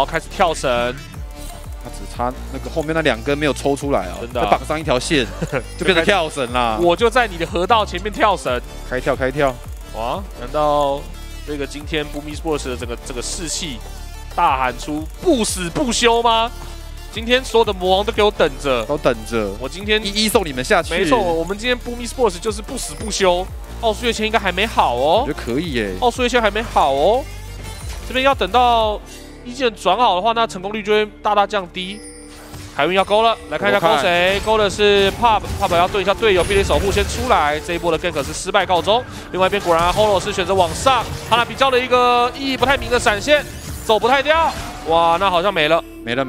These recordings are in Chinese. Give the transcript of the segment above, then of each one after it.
开始跳绳， 他只差那个后面那2根没有抽出来啊， 真的再绑上一条线，就变成跳绳啦。 我就在你的河道前面跳绳， 开跳开跳。 哇！难道这个今天 Boomy Sports 的这个士气大喊出不死不休吗？今天所有的魔王都给我等着， 都等着， 我今天一一送你们下去。 没错，我们今天 Boomy Sports 就是不死不休。奥数月签应该还没好哦， 我觉得可以耶。 奥数月签还没好哦，这边要等到一键转好的话，那成功率就会大大降低。海运要勾了，来看一下勾谁？勾的是 Pop 要对一下队友，避雷守护先出来。这一波的 gank 是失败告终。另外一边果然 Holo 是选择往上，哈纳比交了一个意义不太明的闪现，走不太掉。哇，那好像没了， 没了。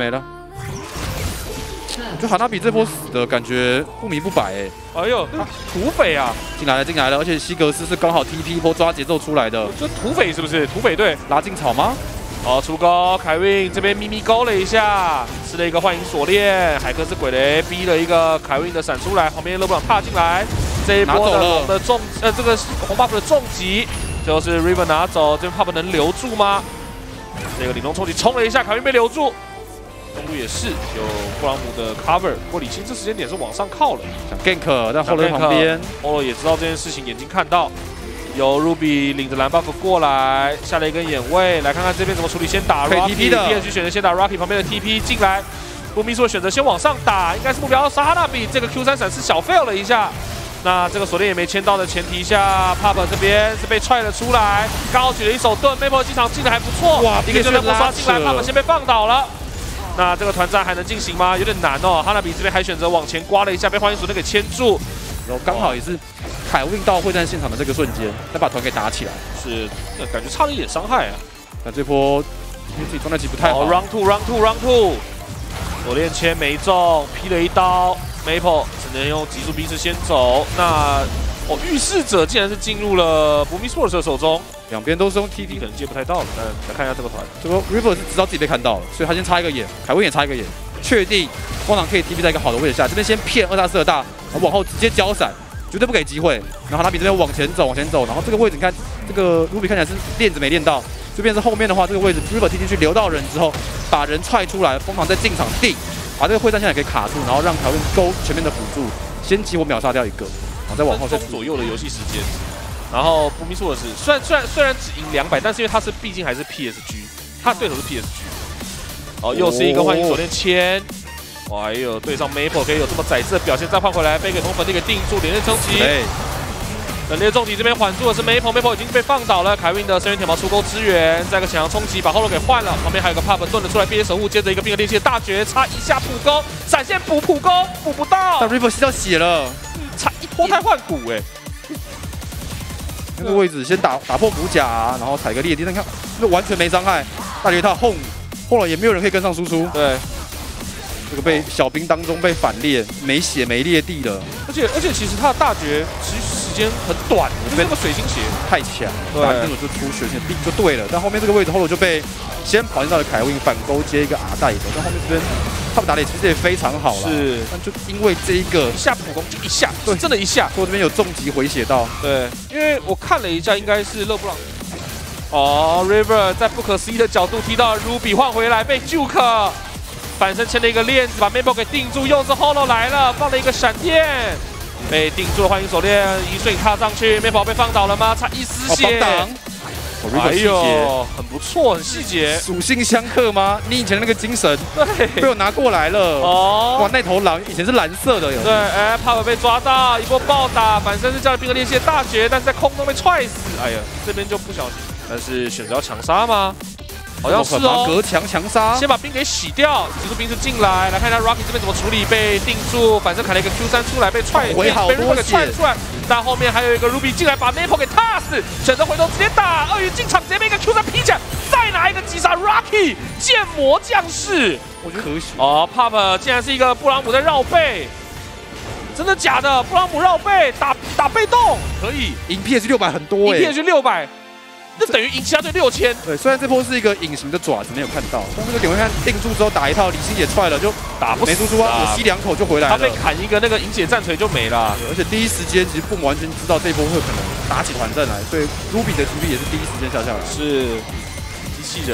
我觉得哈纳比这波死的感觉不明不白哎。 哎呦，土匪啊！ 进来了，而且西格斯是刚好 TP 波抓节奏出来的。 这土匪是不是？土匪队拉进草吗？ 哦，出钩，凯运这边咪咪勾了一下，吃了一个幻影锁链，海克斯鬼雷逼了一个凯运的闪出来，旁边勒布朗踏进来，这一波的龙的重这个红 buff 的重击，最后是 River 拿走，这边 Pop 能留住吗？这个领龙冲击冲了一下，凯运被留住，中路也是有布朗姆的 cover， 不过李青这时间点是往上靠了， 想 gank 在后轮旁边 ，Holo 也知道这件事情，眼睛看到。有 Ruby 领着蓝 buff 过来，下了一根眼位，来看看这边怎么处理。先打 Rocky 的 ，DNG 选择先打 Rocky 旁边的 TP 进来。Boomy Sports选择先往上打，应该是目标杀哈纳比。这个 Q3闪是小 fail 了一下，那这个锁链也没签到的前提下 ，Pop 这边是被踹了出来，刚好举了一手盾 ，Maple 机场进的还不错， 哇， 一个就能不刷进来 ，Pop 先被放倒了。那这个团战还能进行吗？有点难哦。哈纳比这边还选择往前刮了一下，被幻影锁链给牵住。 然后刚好也是凯运到会战现场的这个瞬间，再把团给打起来， 是，感觉差了一点伤害啊。 那这波因为自己状态其实不太好。 Round two， 锁链签没中，劈了一刀 ，Maple 只能用极速兵士先走。那预示者竟然是进入了 Boomy Sports 的手中， 两边都是用 TP， 可能接不太到了。但来看一下这个团， 这个 River 是知道自己被看到了，所以他先插一个眼，凯运也插一个眼，确定光场可以 TP 在一个好的位置下，这边先骗2大4大。往后直接交闪，绝对不给机会。然后他比这边往前走，然后这个位置你看，这个 Ruby 看起来是链子没链到，这边是后面的话，这个位置 River 踢进去留到人之后，把人踹出来，疯狂再进场定，把这个会战线给卡住，然后让条运勾全面的辅助，先激活秒杀掉一个，然后再往后再左右的游戏时间。然后 Boomy Sports虽然只赢200，但是因为他是毕竟还是 PSG， 他的对手是 PSG。哦，又是一个幻影锁链签。哇，也有对上 Maple 可以有这么宰制的表现，再换回来被给同粉地给定住，连连冲击。冷冽重击这边缓住的是 Maple 已经被放倒了。凯运的深渊铁矛出钩支援，再一个抢要冲击把 Holo 给换了，旁边还有个 Pop 盾了出来，避雷守护，接着一个冰河炼器的大绝，差一下普攻，闪现普攻补不到， 但 River 吸到血了， 差一脱胎换骨哎。 那个位置先打破骨甲，然后踩个裂地，你看那完全没伤害，大绝套后来也没有人可以跟上输出。 对。 这个被小兵当中被反裂，没血没裂地了。 而且其实他的大绝持续时间很短，就是那个水晶鞋太强，对，那个就出血线定就对了。但后面这个位置后来就被先跑进到了凯运反勾接一个 R 带走，但后面这边他们打的其实也非常好了。是，但就因为这一个一下普攻就一下，对，真的一下。 我这边有重击回血到。 对，因为我看了一下，应该是勒布朗。哦 ，River 在不可思议的角度踢到 Ruby 换回来被 Juke。反身牵了一个链子，把 Maple 给定住，又是 Holo 来了，放了一个闪电，被定住了幻影锁链，一瞬踏上去 ，Maple 被放倒了吗？差一丝血。哎呦，很不错，很细节。 属性相克吗？你以前的那个精神，对，被我拿过来了。哦，哇，那头狼以前是蓝色的哟。 对，哎 ，Pop 被抓到，一波暴打，反身是叫了冰河裂隙的大绝，但是在空中被踹死。哎呀，这边就不小心，但是选择要强杀吗？好像是哦， 隔墙强杀， 先把兵给洗掉，急速兵士进来，来看一下 Rocky 这边怎么处理，被定住，反正砍了一个 Q3出来，被踹，被 Ruby 给踹出来，但后面还有一个 Ruby 进来把 Maple 给踏死，选择回头直接打，鳄鱼进场直接被一个 Q3 劈起来，再拿一个击杀 Rocky 剑魔将士， 我觉得可惜哦 ，Pop 竟然是一个布朗姆在绕背。真的假的？布朗姆绕背打被动可以， 赢 PS600 很多哎， 赢 PS600。那等于赢其他队6000。 对，虽然这波是一个隐形的爪子没有看到，但这个点位看定住之后打一套，李信也踹了，就打不没输出啊，我吸2口就回来了。 他被砍一个那个银血战锤就没了。 而且第一时间其实不完全知道这一波会可能打起团战来，所以 Ruby 的 TP 也是第一时间下来。 是机器人。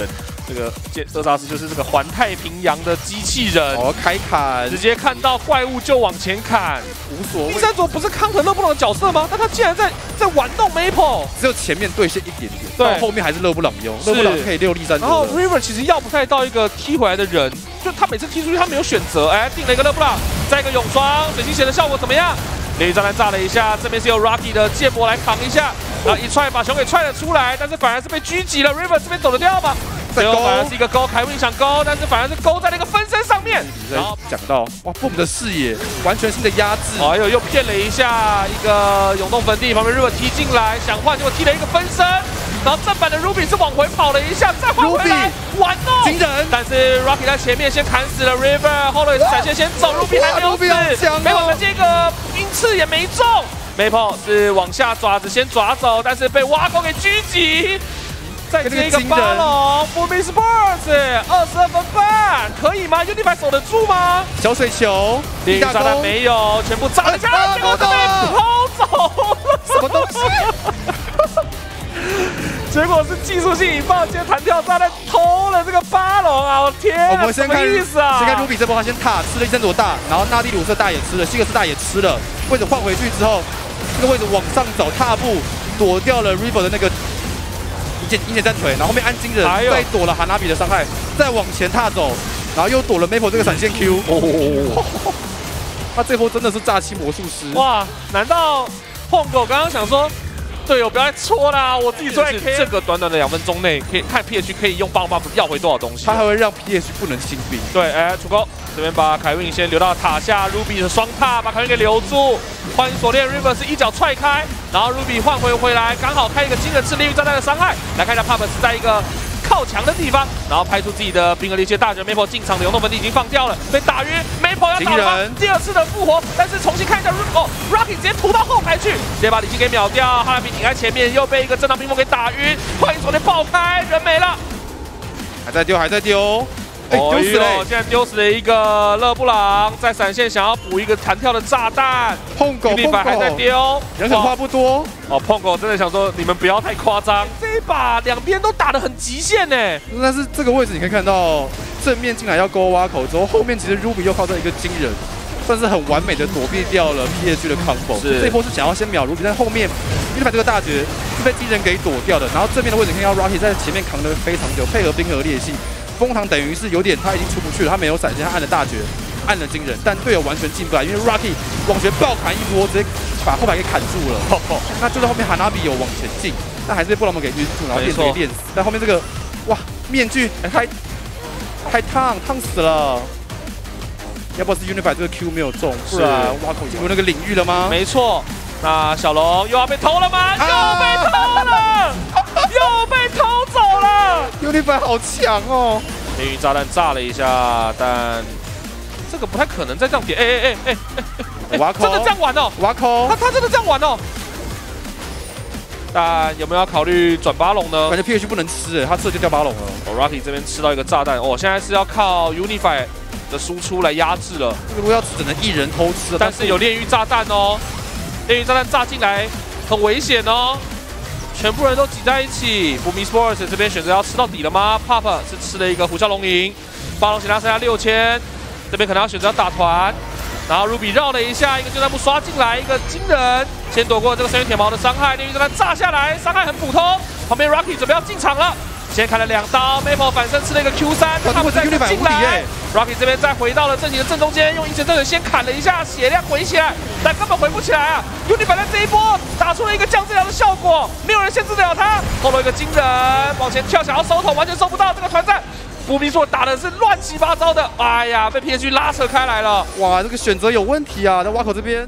这个厄扎斯就是这个环太平洋的机器人， 哦，开砍， 直接看到怪物就往前砍， 无所谓。 第三组不是康腾勒布朗的角色吗？但他竟然在玩弄 Maple， 只有前面对线一点点， 对， 到后面还是勒布朗用，勒布朗可以6立3多。 然后 River 其实要不太到一个踢回来的人，就他每次踢出去他没有选择，哎，定了一个勒布朗，再一个泳装，水晶鞋的效果怎么样？炼狱炸弹炸了一下，这边是由 Rocky 的剑魔来扛一下，然后一踹把熊给踹了出来，但是反而是被狙击了。River 这边走得掉吗？最后反而是一个勾，凯文想勾，但是反而是勾在那个分身上面。 然后讲到哇 ，Boom 的视野完全性的压制， 哎呦，又骗了一下一个涌动坟地，旁边 River 踢进来想换，结果踢了一个分身。然后正版的 Ruby 是往回跑了一下，再换回来玩弄惊人。 但是 Rocky 在前面先砍死了 River， 后来也是闪现先走 ，Ruby 还没有死，没往的这个冰刺也没中。Maple 是往下爪子先抓走，但是被挖沟给狙击。再接一个巴龙 ，Boom Sports 22分半，可以吗 ？Unify 守得住吗？ 小水球， 炼狱炸弹没有，全部炸了下来，结果被偷走了， 什么东西？ 结果是技术性引爆，接弹跳炸弹偷了这个巴龙啊！我天， 我们先看意思啊？ 先看 Ruby 这波，他先踏吃了一身罗大，然后纳蒂鲁瑟大也吃了，希格斯大也吃了，位置换回去之后，这个位置往上走，踏步躲掉了 River 的那个银剑战腿，然后后面安金人再躲了哈纳比的伤害，再往前踏走，然后又躲了 Maple 这个闪现 Q。他这波真的是诈欺魔术师哇！难道碰狗刚刚想说？队友不要再戳啦！我自己做 K。这个短短的2分钟内，可以看 PH 可以用棒 buff 要回多少东西？ 他还会让 PH 不能清兵。 对，哎，出钩，这边把凯文先留到塔下 ，Ruby 的双踏把凯文给留住。欢迎锁链 ，River 是一脚踹开，然后 Ruby 换回来，刚好开一个惊人吃炼狱炸弹的伤害。来看一下 Pop 是在一个靠墙的地方，然后拍出自己的冰河猎切大绝 ，Maple 进场的涌动坟地已经放掉了，被打晕 ，Maple 要打了第2次的复活，但是重新看一下 Rocky 直接突到后排去，直接把李信给秒掉，哈拉比顶在前面，又被一个正当冰封给打晕，欢迎锁链爆开，人没了， 还在丢，还在丢。 丢死了！现在丢死了一个勒布朗，在闪现想要补一个弹跳的炸弹。 碰狗还在丢， 人狠话不多。 哦，碰狗真的想说你们不要太夸张，这一把两边都打得很极限呢。 但是这个位置你可以看到，正面进来要勾挖口之后，后面其实 Ruby 又靠到一个惊人，算是很完美的躲避掉了 PH 的 combo。这一波是想要先秒 Ruby，但后面Unify这个大绝是被惊人给躲掉的。然后正面的位置看到 Rocky 在前面扛得非常久，配合冰河裂隙。风堂等于是有点，他已经出不去了，他没有闪现，他按了大绝，按了惊人，但队友完全进不来，因为 Rocky 往前爆砍一波，直接把后排给砍住了。那就在后面哈纳比有往前进，但还是被布朗姆给晕住，然后电给电死。但后面这个，哇，面具太烫死了。要不是 Unify 这个 Q 没有中，不然挖口进入那个领域了吗？ 没错。那小龙又要被偷了吗？又被偷了，又被偷走了。 Unify 好强哦！ 炼狱炸弹炸了一下，但这个不太可能再这样点。 挖口真的这样玩哦？ 挖口， 他真的这样玩哦？但有没有要考虑转巴龙呢？ 感觉 PH 不能吃，他吃了就掉巴龙了。 Rocky 这边吃到一个炸弹，现在是要靠 Unify 的输出来压制了。 这个如果要吃，只能一人偷吃， 但是有炼狱炸弹哦。炼狱炸弹炸进来很危险哦，全部人都挤在一起。Boom Sports 这边选择要吃到底了吗 ？Pop 是吃了一个虎啸龙吟，巴龙血量剩下6000，这边可能要选择要打团。然后 Ruby 绕了一下，一个救弹幕刷进来，一个惊人先躲过这个深渊铁矛的伤害，炼狱炸弹炸下来，伤害很普通。旁边 Rocky 准备要进场了。先砍了2刀 ，Maple 反身吃了一个 Q3，他们再进来 ，Rocky 这边再回到了阵型的正中间，用银神阵人先砍了一下，血量回起来，但根本回不起来啊 ！Unify 在这一波打出了一个降治疗的效果，没有人限制得了他，后头一个惊人往前跳，想要收头，完全收不到，这个团战。不明说打的是乱七八糟的，哎呀，被 PH 拉扯开来了， 哇，这个选择有问题啊，在挖口这边。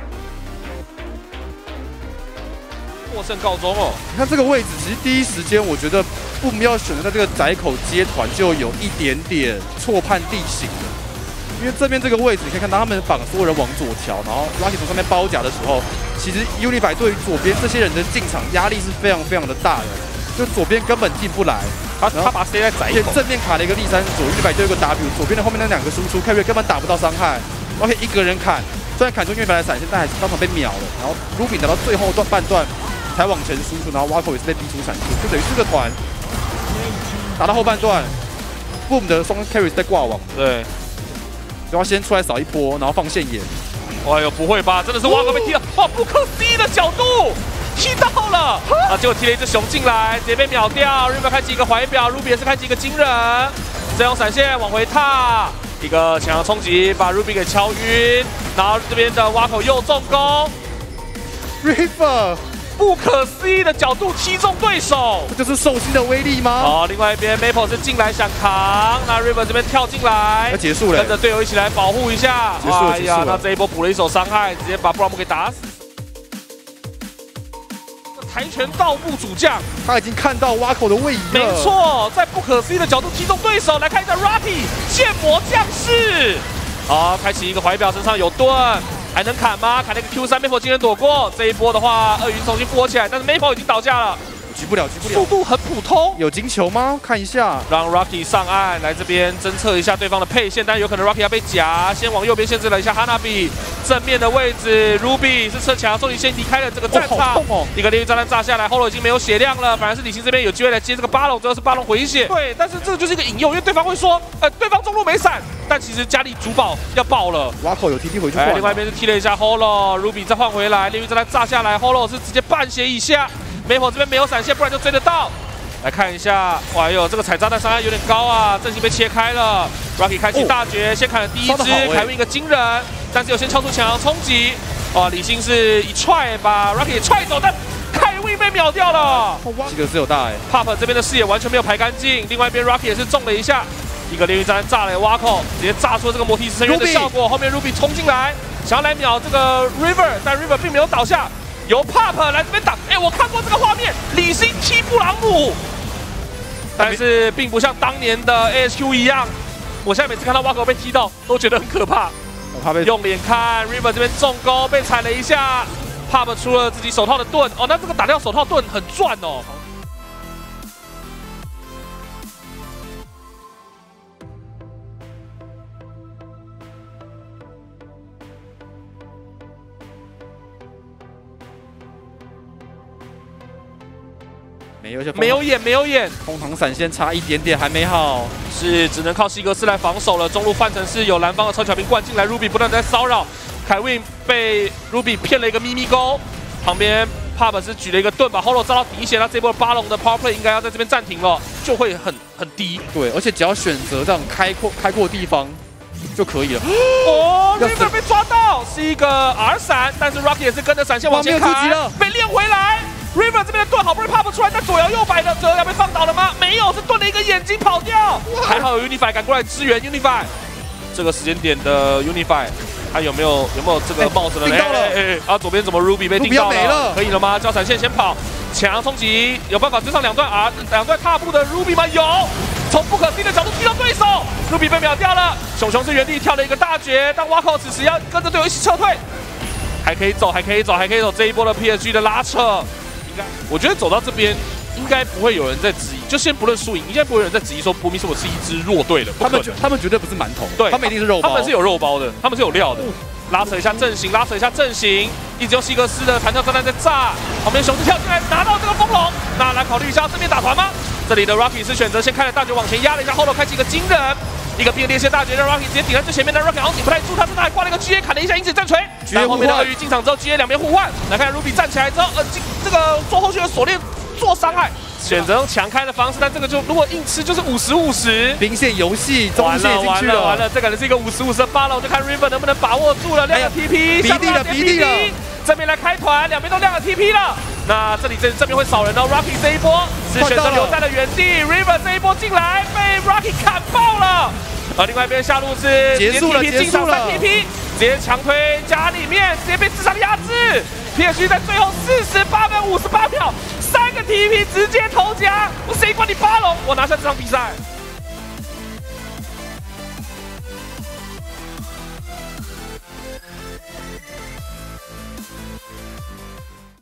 获胜告终哦！ 你看这个位置，其实第一时间我觉得不要选择在这个窄口接团，就有一点点错判地形了。因为这边这个位置，你可以看到他们绑所有人往左桥，然后 Rocky 从上面包夹的时候，其实 Unify 对于左边这些人的进场压力是非常的大的，就左边根本进不来。 他把塞在窄口， 正面卡了一个立3，左100就有一个 W， 左边的后面那2个输出 ，Carry 根本打不到伤害。Rocky 一个人砍，虽然砍出 Unify 的闪现，但还是当场被秒了。然后 Ruby 打到最后半段才往前输出，然后 Waco 也是被逼出闪现，就等于这个团打到后半段 ，Boom 的双 carry 在挂网， 对， 就要先出来扫一波，然后放线眼。 哎呦，不会吧？真的是挖哥被踢了，哇，不可思议的角度。 踢到了啊！结果踢了一只熊进来，直接被秒掉。River 开启一个怀表 ，Ruby 也是开启一个惊人，再用闪现往回踏，一个强要冲击把 Ruby 给敲晕，然后这边的挖口又重攻 ，River 不可思议的角度踢中对手， 这就是兽心的威力吗？ 哦，另外一边 Maple 是进来想扛，那 River 这边跳进来， 要结束了， 跟着队友一起来保护一下。 结束了， 哎呀，那这一波补了一手伤害，直接把布朗姆给打死。 跆拳道部主将， 他已经看到挖口的位移了。 没错，在不可思议的角度踢中对手。来看一下 Rocky 剑魔将士，好，开启一个怀表，身上有盾，还能砍吗？砍了一个 Q3 Maple 惊人躲过。这一波的话，鳄鱼重新复活起来，但是 Maple 已经倒下了， 举不了，举不了。 速度很普通。 有金球吗？看一下， 让 Rocky 上岸来这边侦测一下对方的配线，但有可能 Rocky 要被夹，先往右边限制了一下 Hanabi 正面的位置 ，Ruby 是侧墙，终于先离开了这个战场。一个炼狱炸弹炸下来 ，Holo 已经没有血量了，反而是李信这边有机会来接这个巴龙，主要是巴龙回血。对，但是这个就是一个引诱，因为对方会说，对方中路没闪，但其实家里主宝要爆了。 挖口有 TP 回去换。 另外一边是踢了一下 Holo，Ruby 再换回来，炼狱炸弹炸下来 ，Holo 是直接半血以下。 Maple 这边没有闪现，不然就追得到。来看一下，哇哟，这个踩炸弹伤害有点高啊，阵型被切开了。Rocky 开启大绝，先砍了第一只，凯文一个惊人，但是有先敲出墙冲击。哇，李信是一踹把 Rocky 踹走，但凯文被秒掉了。 这个是有大哎 ，Pop 这边的视野完全没有排干净，另外一边 Rocky 也是中了一下，一个炼狱炸弹炸了挖口，直接炸出了这个魔体深渊的效果。后面 Ruby 冲进来，想要来秒这个 River， 但 River 并没有倒下。 由 Pop 来这边挡，我看过这个画面，李信踢布朗姆，但是并不像当年的 ASQ 一样，我现在每次看到挖口被踢到，都觉得很可怕。 我怕被用脸看 River 这边重攻被踩了一下 ，Pop 出了自己手套的盾，哦，那这个打掉手套盾很赚哦。 没有眼， 空膛闪现差一点点还没好， 是只能靠西格斯来防守了。中路换成是有蓝方的超小兵灌进来 ，Ruby 不断在骚扰，凯文被 Ruby 骗了一个咪咪钩，旁边 Pop 是举了一个盾把 Holo 炸到底血，那这波巴龙的 Power Play 应该要在这边暂停了，就会很低。 对，而且只要选择这样开阔地方就可以了。 哦 ，River 被抓到，是一个 R 闪，但是 Rocky 也是跟着闪现往前砍，被练回来。 River 这边的盾好不容易 pop 出来，但左摇右摆的，左摇要被放倒了吗？没有，是盾了一个眼睛跑掉。还好有 Unify 赶过来支援 Unify。这个时间点的 Unify， 他有没有这个帽子了呢？啊，左边怎么 Ruby 被定到了？可以了吗？交闪现先跑，强冲击，有办法追上两段踏步的 Ruby 吗？有，从不可思议的角度踢到对手 ，Ruby 被秒掉了。熊熊是原地跳了一个大绝，但挖口此时要跟着队友一起撤退，还可以走，这一波的 PSG 的拉扯。 我觉得走到这边，应该不会有人在质疑，就先不论输赢，应该不会有人在质疑说波米是我是一支弱队的。 他们绝对不是馒头， 对， 他们一定是肉包， 他们是有肉包的，他们是有料的。拉扯一下阵型，一直用西格斯的弹跳炸弹在炸，旁边熊子跳进来拿到这个风龙，那来考虑一下正面打团吗？这里的 Rocky 是选择先开了大绝往前压了一下，后头开启一个惊人。 一个并列线大绝让 Rocky 直接顶在最前面的 Rocky 好像顶不太住，他身上还挂了一个 GA 砍了一下，因此战锤。但后面的鳄鱼进场之后 ，GA 两边互换。来看 Ruby 站起来之后，这个做后续的锁链做伤害，选择用强开的方式，但这个就如果硬吃就是50-50。 兵线游戏中线进去了， 完了，这可能是一个50-50的发了，我就看 River 能不能把握住了，亮了 TP， 比地了。 这边来开团，两边都亮了 TP 了。那这里这边会扫人哦 ，Rocky 这一波是选择留在了原地 ，River 这一波进来被 Rocky 砍爆了。 另外一边下路是结束了， 进场3 TP， 直接强推家里面，直接被智商压制。PSG 在最后48分58秒，3个 TP 直接投降，谁管你巴龙？我拿下这场比赛。